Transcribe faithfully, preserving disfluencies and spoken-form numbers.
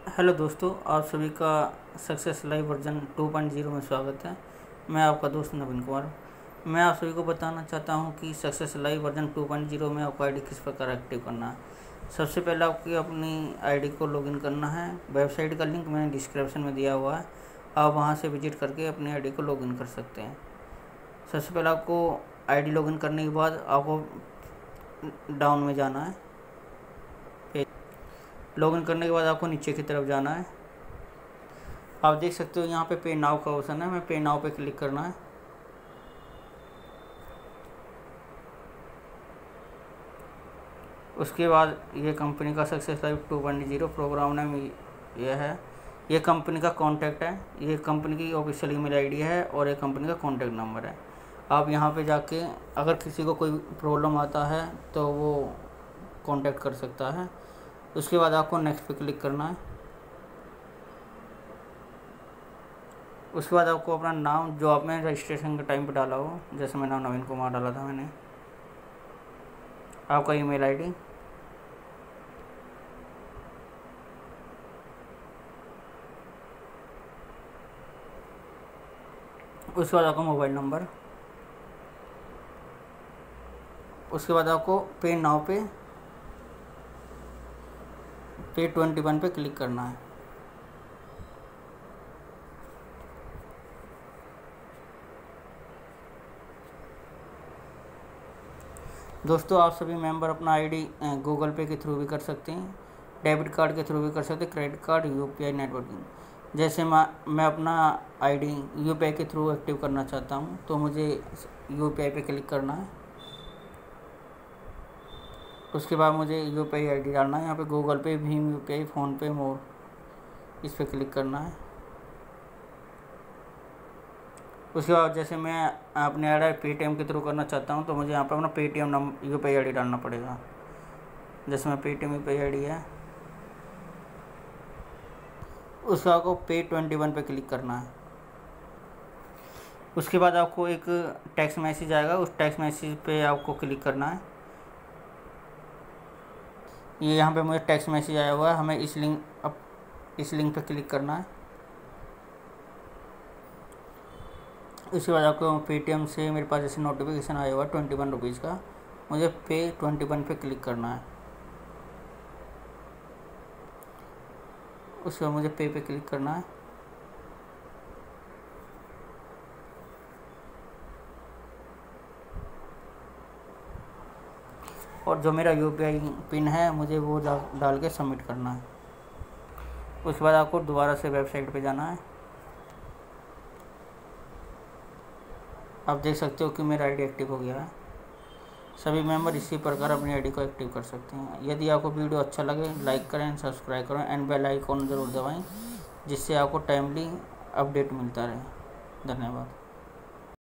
Hello दोस्तों, आप सभी का success live version two point zero में स्वागत है। मैं आपका दोस्त नवीन कुमार। मैं आप सभी को बताना चाहता हूं कि success live version two point zero में आपको आईडी किस प्रकार एक्टिव करना है। सबसे पहले आपको अपनी आईडी को लॉगिन करना है। वेबसाइट का लिंक मैंने डिस्क्रिप्शन में दिया हुआ है, आप वहां से विजिट करके अपनी आईडी को लॉगिन कर सकते हैं। सबसे पहले आपको आईडी लॉगिन करने के बाद आपको डाउन में जाना है। लॉगिन करने के बाद आपको नीचे की तरफ जाना है। आप देख सकते हो यहाँ पे पे नाउ का ऑप्शन है, मैं पे नाउ पे क्लिक करना है। उसके बाद ये कंपनी का success live two point zero program नाम ये है। ये कंपनी का कॉन्टैक्ट है, ये कंपनी की ऑफिशियल ईमेल आईडी है और ये कंपनी का कॉन्टैक्ट नंबर है। आप यहाँ पे जाके अगर किसी को कोई प्रॉब्लम आता है तो वो कॉन्टैक्ट कर सकता है। उसके बाद आपको नेक्स्ट पे क्लिक करना है। उसके बाद आपको अपना नाम जो आपने रजिस्ट्रेशन के टाइम पे डाला हो, जैसे मैं नाम नवीन कुमार डाला था मैंने, आपका ईमेल आईडी, उसके बाद आपका मोबाइल नंबर, उसके बाद आपको पे नाउ पे पे ट्वेंटी वन पे क्लिक करना है। दोस्तों, आप सभी मेंबर अपना आईडी गूगल पे के थ्रू भी कर सकते हैं, डेबिट कार्ड के थ्रू भी कर सकते हैं, क्रेडिट कार्ड, यूपीआई नेटवर्किंग। जैसे मैं मैं अपना आईडी यूपीआई के थ्रू एक्टिव करना चाहता हूं, तो मुझे यूपीआई पे क्लिक करना है। उसके बाद मुझे यूपीआई आईडी डालना है। यहाँ पे गूगल पे, भीम यूपीआई, फ़ोनपे, मोर, इस पर क्लिक करना है। उसके बाद जैसे मैं अपने आई डी पेटीएम के थ्रू करना चाहता हूँ, तो मुझे यहाँ पर अपना पेटीएम नंबर यूपीआई आईडी डालना पड़ेगा। जैसे मैं पेटीएम यूपीआई आईडी है, उसके बाद आपको पे ट्वेंटी वन पे क्लिक करना है। उसके बाद आपको एक टेक्स्ट मैसेज आएगा, उस टेक्स्ट मैसेज पे आपको क्लिक करना है। ये यहाँ पे मुझे टेक्स्ट मैसेज आया हुआ है, हमें इस लिंक अब इस लिंक पे क्लिक करना है। उसके बाद आपको पेटीएम से मेरे पास जैसे नोटिफिकेशन आया हुआ है ट्वेंटी वन रुपीज़ का, मुझे पे ट्वेंटी वन पे क्लिक करना है। उसके बाद मुझे पे पे क्लिक करना है। और जो मेरा यूपीआई पिन है मुझे वो डाल के सबमिट करना है। उसके बाद आपको दोबारा से वेबसाइट पे जाना है। आप देख सकते हो कि मेरा आईडी एक्टिव हो गया है। सभी मेंबर इसी प्रकार अपनी आईडी को एक्टिव कर सकते हैं। यदि आपको वीडियो अच्छा लगे, लाइक करें, सब्सक्राइब करें एंड बेल आइकॉन ज़रूर दबाएं, जिससे आपको टाइमली अपडेट मिलता रहे। धन्यवाद।